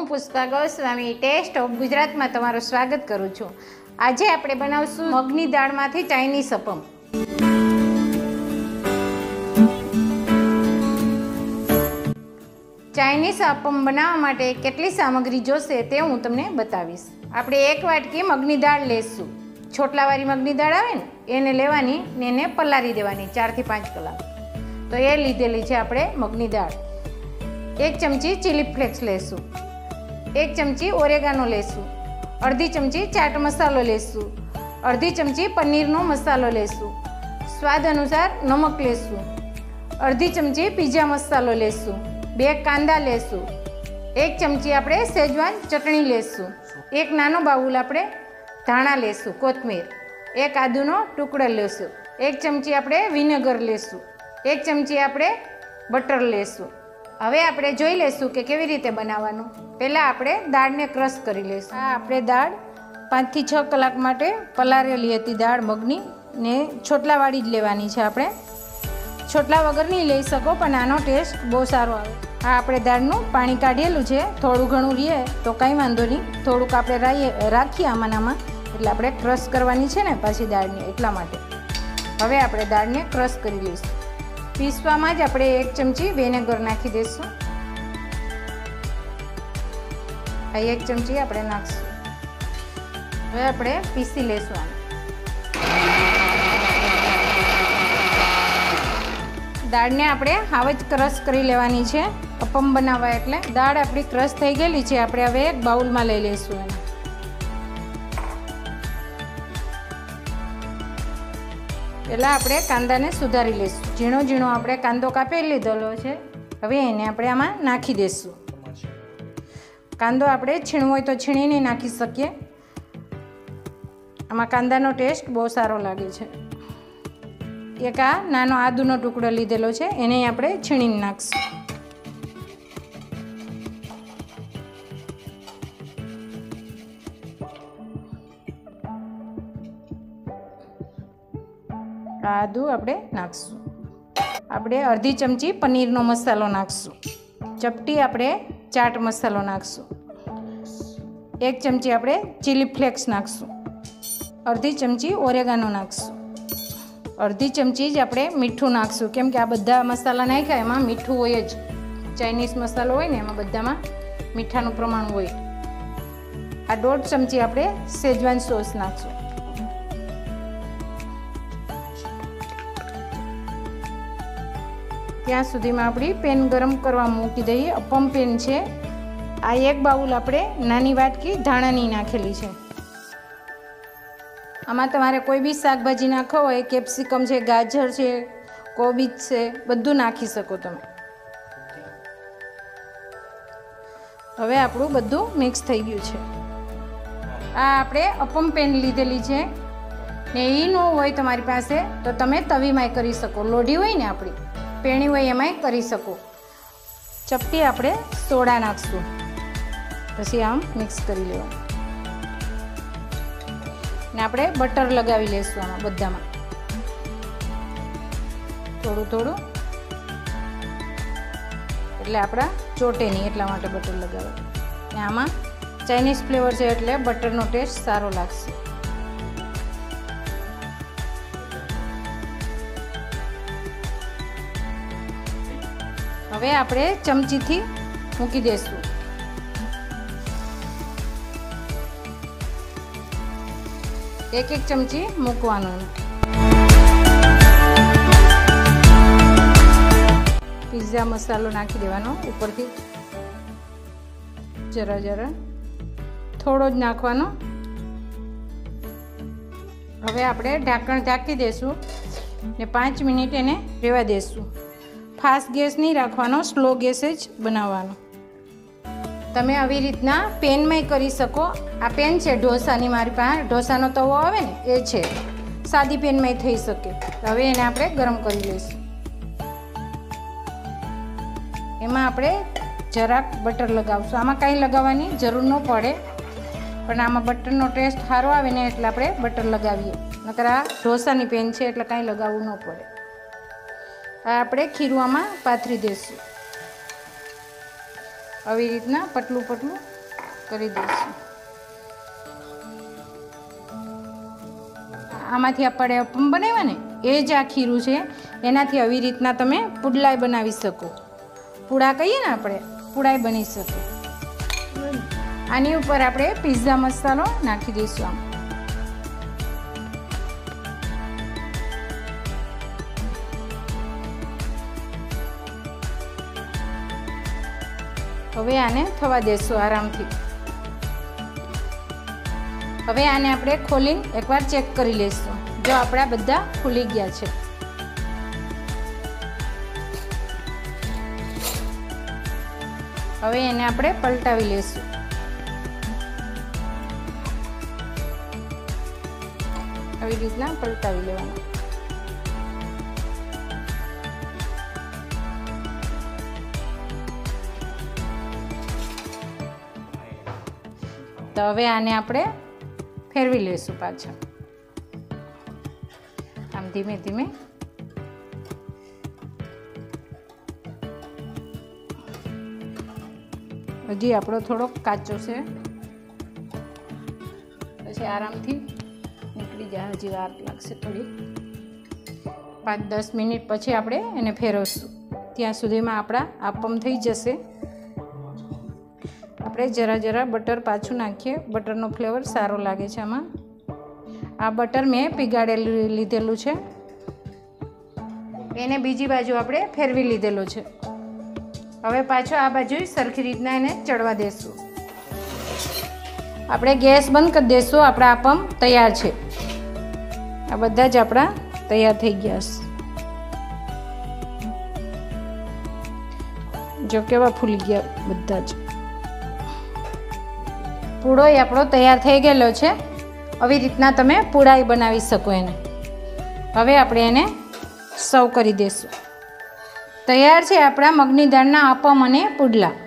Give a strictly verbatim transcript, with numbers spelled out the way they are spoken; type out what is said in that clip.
હું Pushpa Goswami test of ગુજરાતમાં તમારું સ્વાગત કરું છું। આજે આપણે બનાવશું મગની દાળમાંથી ચાઇનીઝ અપમ। ચાઇનીઝ અપમ બનાવવા માટે કેટલી સામગ્રી જોશે તે હું તમને બતાવીશ। આપણે એક વાટકી મગની દાળ લઈશું। છોટલાવાળી મગની દાળ આવે ને એને લેવાની ને એને પલાળી દેવાની ચારથી પાંચ કલાક। તો એ લીધેલી છે આપણે મગની દાળ। एक चमची चिली फ्लेक्स लेसु, एक चमची ओरेगानो लेसु, अर्धी चमची चाट मसालो लेसु, अर्धी चमची पनीरनो मसालो लेसु, स्वाद अनुसार नमक लेसु, अर्धी चमची पिज्जा मसालो लेसु, बे कांदा लेसु, एक चमची आपणे शेजवान चटणी लेसु, एक नानो बाउल आपणे धाणा लेसु, कोथमीर, एक आदुनो टुकड़ो लेसु, एक चमची आपणे विनेगर लेसु, एक चमची आपणे बटर लेसु। હવે આપણે જોઈ લેશું કે કેવી રીતે બનાવવાનું। પહેલાં આપણે દાળને ક્રશ કરી લઈશું। આ આપણે દાળ પાંચથી છ કલાક માટે પલાળેલી હતી દાળ મગની ને છોટલાવાળી જ લેવાની છે। આપણે છોટલા વગર નહીં લઈ શકો પણ આનો ટેસ્ટ બહુ સારો આવે। આ આપણે દાળનું પાણી કાઢેલું છે, થોડું ઘણું રહે તો કંઈ વાંધો નહીં, થોડુંક આપણે રાઈએ રાખીએ આમાં આમાં એટલે આપણે ક્રશ કરવાની છે ને પાછી દાળને, એટલા માટે હવે આપણે દાળને ક્રશ કરી લઈશું। पीसवामां ज आपणे एक चमची विनेगर नाखी देशुं। आ एक चमची आपणे नाखशुं। हवे आपणे पीसी लेशुं। दाळने आपणे हाव ज क्रश करी लेवानी छे अपम बनाववा एटले। दाळ आपणी क्रश थई गेली छे, आपणे हवे एक बाउलमां लई लेशुं। पहला આપણે કાંદાને સુધારી લઈશું। ઝીણો ઝીણો આપણે કાંદો કાપી લીધેલો છે, હવે એને આપણે આમાં નાખી દઈશું। કાંદો આપણે છીણવો હોય તો છીણીને નાખી શકીએ, આમાં કાંદાનો ટેસ્ટ બહુ સારો લાગે છે। એક આ નાનો આદુનો ટુકડો લીધેલો છે, એને આપણે છીણીને નાખશું। आदू आपणे नाखशुं। आपणे अर्धी चमची पनीरनो मसालो नाखशुं। चपटी आपणे चाट मसालो नाखशुं। एक चमची आपणे चिली फ्लेक्स नाखशुं। अर्धी चमची ओरेगानो नाखशुं। अर्धी चमची ज आपणे मीठुं नाखशुं, केम के आ बधा मसाला नाख्या एमां मीठुं होय ज। चाइनीज मसालो होय ने एमां बधामां मीठानुं प्रमाण होय। आ दौड़ चमची आपणे शेजवान सॉस नाखशुं। ત્યાં સુધીમાં આપણી પેન ગરમ કરવા મૂકી દઈએ। અપમ પેન છે આ। એક બાઉલ આપણે નાની વાટકી ધાણાની નાખેલી છે। આમાં તમારે કોઈ બી શાકભાજી નાખો હોય, કેપ્સિકમ છે, ગાજર છે, કોબીજ છે, બધું નાખી શકો તમે। હવે આપણું બધું મિક્સ થઈ ગયું છે। આ આપણે અપમ પેન લીધેલી છે ને એ ન હોય તમારી પાસે તો તમે તવીમાં કરી શકો। લોઢી હોય ને આપણી पेणी होय एमांय करी शको। चपटी आपणे सोडा नाखशुं, पछी आम मिक्स करी लेवानुं ने आपणे बटर लगावी लेशुं आमां बधामां थोडुं थोडुं, एटले आपणा ચોટે नहीं એટલા માટે बटर लगावे ने आमां चाइनीज फ्लेवर छे એટલે बटरनो टेस्ट सारो लागशे। હવે આપણે ચમચીથી મૂકી દઈશું। એક એક ચમચી મૂકવાનું। પિઝા મસાલો નાખી દેવાનો ઉપરથી, જરા જરા થોડો જ નાખવાનો। હવે આપણે ઢાંકણ ઢાંકી દઈશું ને પાંચ મિનિટ એને રહેવા દઈશું। फास्ट गैस नहीं राखवानो, स्लो गैस ज बनाववानो। तमे आवी रीतना पेन में करी सको। आ पेन छे ढोसानी, मारी पासे ढोसानो तवो आवे ने ए छे, सादी पेन में थई सके। हवे एने आपणे गरम करी लईशुं। एमां आपणे जराक बटर लगावशुं। आमां कांई लगाववानी जरूर न पड़े, पण आमां बटरनो टेस्ट सारो आवे ने એટલે આપણે બટર લગાવીએ, નકર આ ઢોસાની પેન છે એટલે કાંઈ લગાવવું ન પડે। આ આપણે ખીરું આમાં પાથરી દઈશું। આવી રીતના પતલું પતલું કરી દઈશું. આમાંથી આપણે અપમ બનાવ્યા ને એ જ આ ખીરું છે, એનાથી આવી રીતના તમે પુડલાઈ બનાવી શકો. પૂડા કહીએ ને આપણે, પૂડાઈ બની શકે. આની ઉપર આપણે પિઝા મસાલો નાખી દઈશું. આમ હવે આને થવા દેશું આરામથી. હવે આને આપણે ખોલીને એકવાર ચેક કરી લઈશું. જો આપણા બધા ફૂલી ગયા છે. હવે એને આપણે પલટાવી લઈશું. આવી રીતના પલટાવી લેવાનું. તો હવે આને આપણે ફેરવી લઈશું પાછા. આમ ધીમે ધીમે. હજી આપણો થોડોક કાચો છે, પછી આરામથી નીકળી જાય. હજી વાર લાગશે થોડી. પાંચ દસ મિનિટ પછી આપણે એને ફેરવશું. ત્યાં સુધીમાં આપણા આપમ થઈ જશે. આપણે જરા જરા બટર પાછું નાખીએ. બટરનો ફ્લેવર સારો લાગે છે આમાં. આ બટર મેં પીગાડેલું લીધેલું છે, એને બીજી બાજુ આપણે ફેરવી લીધેલો છે. હવે પાછો આ બાજુ સરખી રીતના એને ચડવા દેશું. આપણે ગેસ બંધ કરી દઈશું. આપણા આપમ તૈયાર છે. આ બધા જ આપણા તૈયાર થઈ ગયા છે. જો કેવા ફૂલી ગયા બધા જ. પૂડો આપણો તૈયાર થઈ ગયેલો છે. આવી રીતના તમે પૂડાઈ બનાવી શકો એને. હવે આપણે એને સર્વ કરી દઈશું. તૈયાર છે આપણા મગની દાળના આપમ અને પુડલા.